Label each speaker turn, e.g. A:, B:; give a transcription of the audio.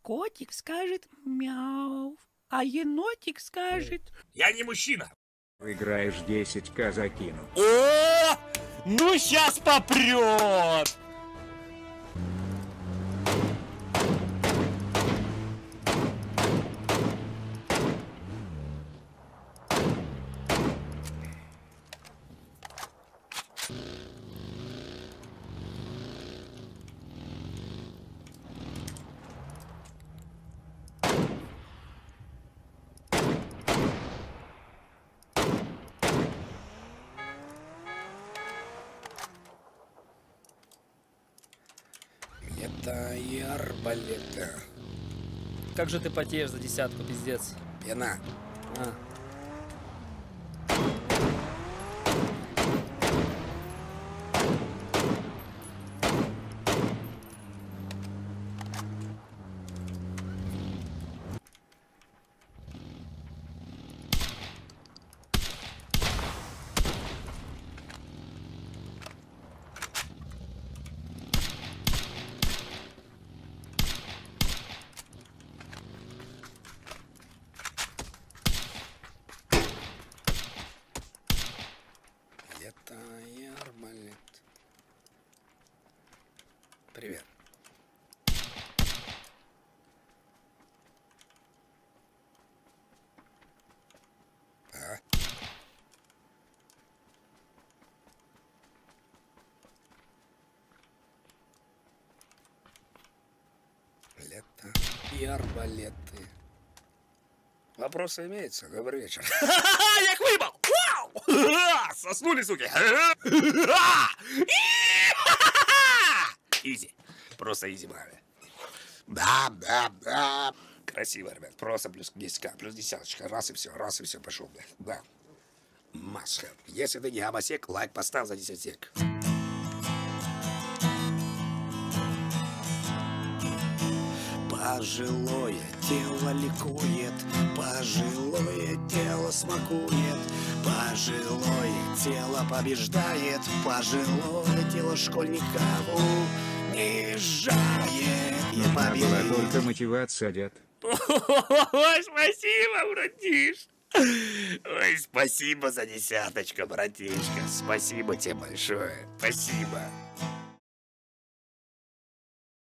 A: Котик скажет мяу, а енотик скажет...
B: Я не мужчина.
C: Играешь 10к закину.
B: О, ну сейчас попрет.
D: Это и арбалета.
E: Как же ты потеешь за десятку, пиздец.
D: Пена.
E: А.
D: Это и арбалет. Привет. А? Лето и арбалеты. Вопросы имеются? Добрый вечер.
B: Я их выебал! Вау! Соснули, суки! Изи. Просто изи, брави. Да. Красиво, ребят. Просто плюс 10к, плюс десяточка. Раз и все, пошел, блядь. Да. Масха. Если ты не гомосек, лайк поставь за 10 сек.
D: Пожилое тело ликует, пожилое тело смакует, пожилое тело побеждает, пожилое тело школьника унижает и
C: Нужна была
D: победит.
C: только мотивация, дед.
B: Ой, спасибо, братиш. Ой, спасибо за десяточку, братишка. Спасибо тебе большое. Спасибо.